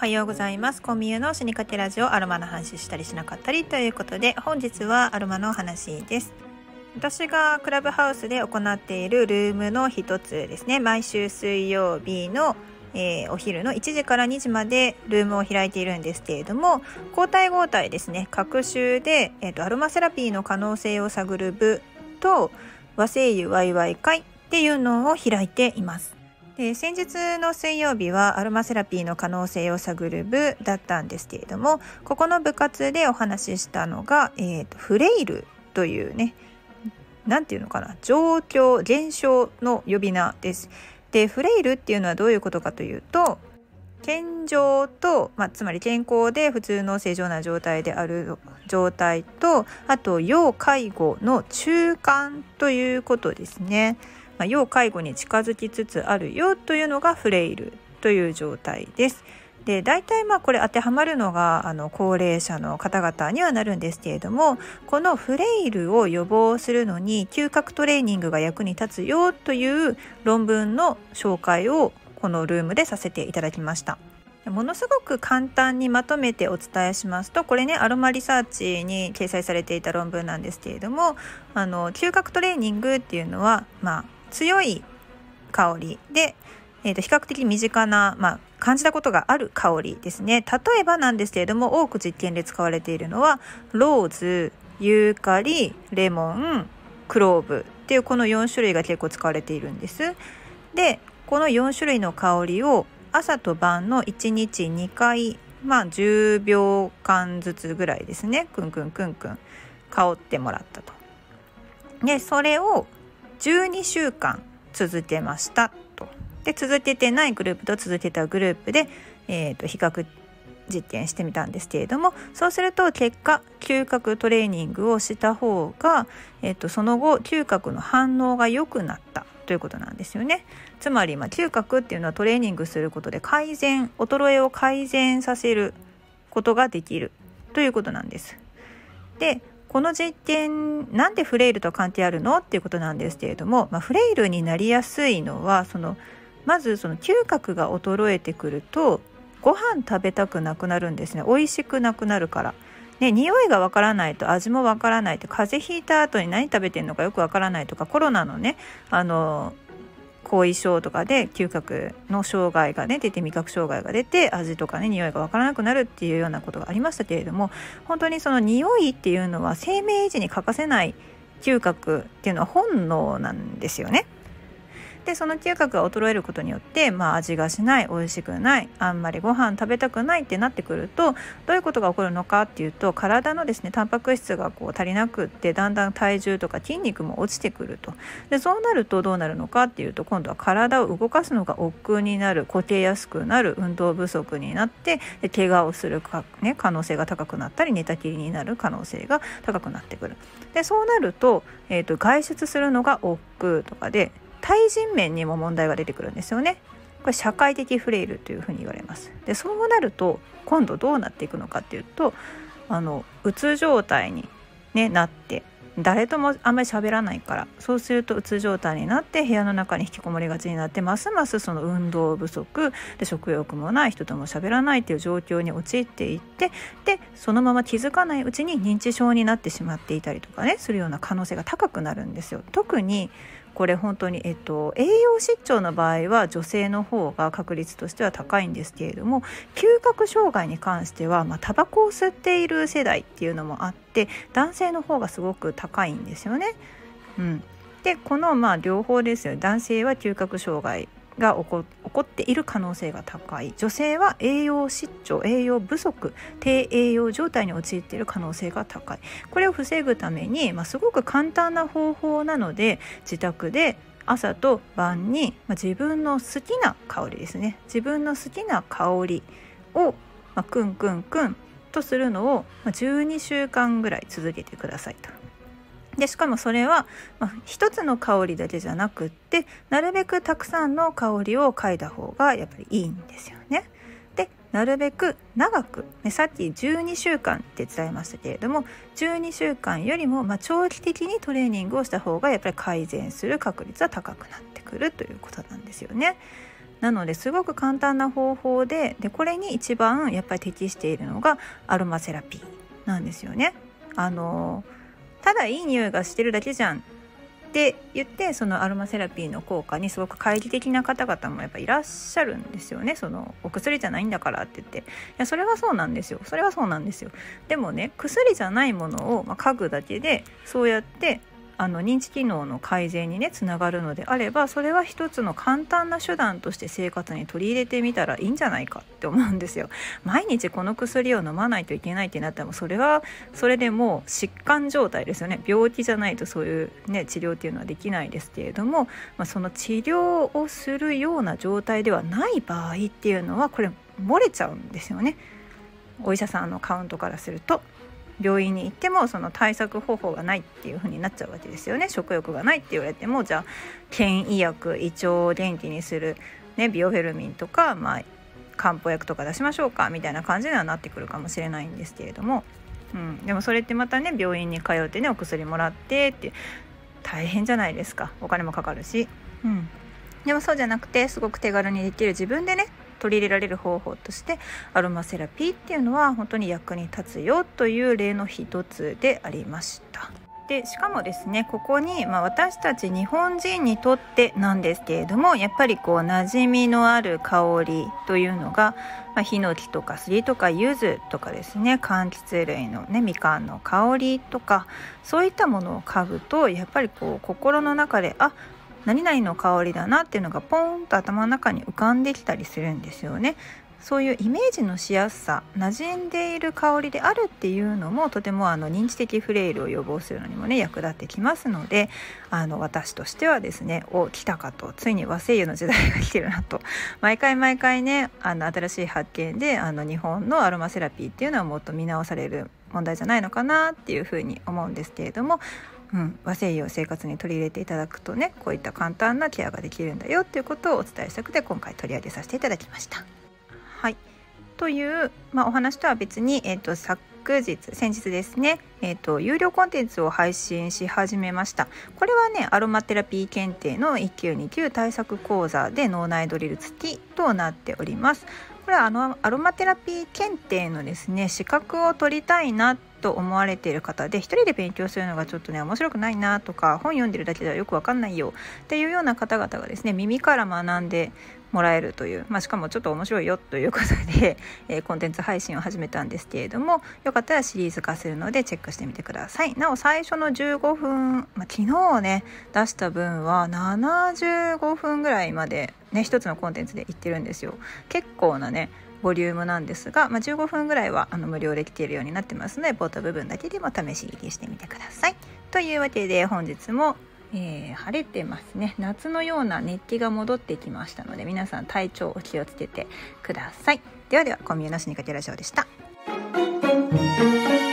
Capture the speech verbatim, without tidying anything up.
ようございます。コンビニの死にかけラジオ、アロマの話したりしなかったりということで、本日はアロマの話です。私がクラブハウスで行っているルームの一つですね、毎週水曜日の、えー、お昼のいちじからにじまでルームを開いているんですけれども、交代交代ですね、各週で、えーと、アロマセラピーの可能性を探る部と和精油ワイワイ会っていうのを開いています。で先日の水曜日はアロマセラピーの可能性を探る部だったんですけれども、ここの部活でお話ししたのが、えーと、フレイルというね、なんていうのかな、状況現象の呼び名です。でフレイルっていうのはどういうことかというと、健常と、まあ、つまり健康で普通の正常な状態である状態と、あと要介護の中間ということですね。まあ、要介護に近づきつつあるよというのがフレイルという状態です。で大体まあこれ当てはまるのがあの高齢者の方々にはなるんですけれども、このフレイルを予防するのに嗅覚トレーニングが役に立つよという論文の紹介をこのルームでさせていただきました。ものすごく簡単にまとめてお伝えしますと、これねアロマリサーチに掲載されていた論文なんですけれども、あの嗅覚トレーニングっていうのは、まあ、強い香りで、えー、と比較的身近な、まあ、感じたことがある香りですね。例えばなんですけれども、多く実験で使われているのはローズ、ユーカリ、レモン、クローブっていうこのよん種類が結構使われているんです。でこのよん種類の香りを朝と晩のいちにちにかい、まあ、じゅうびょうかんずつぐらいですね、クンクンクンクン香ってもらったと。でそれをじゅうにしゅうかん続けましたと。で続けてないグループと続けたグループで、えー、と比較実験してみたんですけれども、そうすると結果嗅覚トレーニングをした方が、えー、とその後嗅覚の反応が良くなったということなんですよね。つまり、まあ、嗅覚っていうのはトレーニングすることで改善衰えを改善させることができるということなんです。でこの実験なんでフレイルと関係あるのっていうことなんですけれども、まあ、フレイルになりやすいのはそのまずその嗅覚が衰えてくるとご飯食べたくなくなるんですね。美味しくなくなるから、ね、匂いがわからないと味もわからないと、風邪ひいた後に何食べてるのかよくわからないとか、コロナのねあの後遺症とかで嗅覚の障害が、ね、出て味覚障害が出て味とかね匂いがわからなくなるっていうようなことがありましたけれども、本当にその匂いっていうのは生命維持に欠かせない嗅覚っていうのは本能なんですよね。でその嗅覚が衰えることによって、まあ、味がしない、美味しくない、あんまりご飯食べたくないってなってくると、どういうことが起こるのかっていうと、体のですねタンパク質がこう足りなくって、だんだん体重とか筋肉も落ちてくると。でそうなるとどうなるのかっていうと、今度は体を動かすのが億劫になる、こけやすくなる、運動不足になって、で怪我をするか、ね、可能性が高くなったり、寝たきりになる可能性が高くなってくる。でそうなると、えーと、外出するのが億劫とかで対人面にも問題が出てくるんですよね。これ社会的フレイルというふうに言われます。でそうなると今度どうなっていくのかっていうと、あのうつ状態に、ね、なって、誰ともあんまり喋らないから、そうするとうつ状態になって部屋の中に引きこもりがちになって、ますますその運動不足で食欲もない、人とも喋らないという状況に陥っていって、でそのまま気づかないうちに認知症になってしまっていたりとかねするような可能性が高くなるんですよ。特にこれ本当に、えっと、栄養失調の場合は女性の方が確率としては高いんですけれども、嗅覚障害に関しては、まあ、タバコを吸っている世代っていうのもあって、男性の方がすごく高いんですよね。うん、でこのまあ両方ですよ。男性は嗅覚障害が起こ、起こっている可能性が高い、女性は栄養失調、栄養不足、低栄養状態に陥っている可能性が高い。これを防ぐために、まあ、すごく簡単な方法なので、自宅で朝と晩に、まあ、自分の好きな香りですね、自分の好きな香りを、まあ、クンクンクンとするのを、まあ、じゅうにしゅうかんぐらい続けてくださいと。でしかもそれは、まあ、一つの香りだけじゃなくって、なるべくたくさんの香りを嗅いだ方がやっぱりいいんですよね。でなるべく長く、ね、さっきじゅうにしゅうかんって伝えましたけれども、じゅうにしゅうかんよりもまあ長期的にトレーニングをした方がやっぱり改善する確率は高くなってくるということなんですよね。 なのですごく簡単な方法で、でこれに一番やっぱり適しているのがアロマセラピーなんですよね。あのただいい匂いがしてるだけじゃんって言って、そのアロマセラピーの効果にすごく懐疑的な方々もやっぱいらっしゃるんですよね。そのお薬じゃないんだからって言って、いやそれはそうなんですよそれはそうなんですよでもね、薬じゃないものを、まあ、嗅ぐだけでそうやってあの認知機能の改善にねつながるのであれば、それは一つの簡単な手段として生活に取り入れてみたらいいんじゃないかって思うんですよ。毎日この薬を飲まないといけないってなったら、もうそれはそれでもう疾患状態ですよね。病気じゃないとそういう、ね、治療っていうのはできないですけれども、まあ、その治療をするような状態ではない場合っていうのはこれ漏れちゃうんですよね。お医者さんのカウントからすると、病院に行ってもその対策方法がないっていう風になっちゃうわけですよね。食欲がないって言われても、じゃあ検医薬、胃腸を元気にする、ね、ビオフェルミンとか、まあ、漢方薬とか出しましょうかみたいな感じにはなってくるかもしれないんですけれども、うん、でもそれってまたね、病院に通ってねお薬もらってって大変じゃないですか。お金もかかるし、うん、でもそうじゃなくて、すごく手軽にできる、自分でね取り入れられる方法としてアロマセラピーっていうのは本当に役に立つよという例の一つでありました。でしかもですね、ここに、まあ、私たち日本人にとってなんですけれども、やっぱりこう馴染みのある香りというのが、まあ、ヒノキとかスギとか柚子とかですね、柑橘類のねみかんの香りとか、そういったものを嗅ぐとやっぱりこう心の中で、あ、何々の香りだなっていうのがポーンと頭の中に浮かんできたりするんですよね。そういうイメージのしやすさ、馴染んでいる香りであるっていうのもとてもあの認知的フレイルを予防するのにもね役立ってきますので、あの私としてはですね、お来たかと、ついに和精油の時代が来てるなと、毎回毎回ね、あの新しい発見で、あの日本のアロマセラピーっていうのはもっと見直される問題じゃないのかなっていうふうに思うんですけれども、うん、和精油を生活に取り入れていただくとね、こういった簡単なケアができるんだよっていうことをお伝えしたくて、今回取り上げさせていただきました。はい、という、まあ、お話とは別に、えーと、昨日先日ですね、えーと、有料コンテンツを配信し始めました。これはね、アロマテラピー検定のいっ級に級対策講座で脳内ドリル付きとなっております。これはあのアロマテラピー検定のですね資格を取りたいなと思われている方で、一人で勉強するのがちょっとね面白くないなとか、本読んでるだけではよくわかんないよっていうような方々がですね、耳から学んでもらえるという、まあ、しかもちょっと面白いよということで、えー、コンテンツ配信を始めたんですけれども、よかったらシリーズ化するのでチェックしてみてください。なお最初のじゅうごふん、まあ、昨日ね出した分はななじゅうごふんぐらいまでね一つのコンテンツでいってるんですよ。結構なねボリュームなんですが、まあ、じゅうごふんぐらいはあの無料で聞けるようになってますので、冒頭部分だけでも試し聞きしてみてください。というわけで本日も、えー、晴れてますね。夏のような熱気が戻ってきましたので、皆さん体調お気をつけてください。ではでは、コンビニの死にかけラジオでした。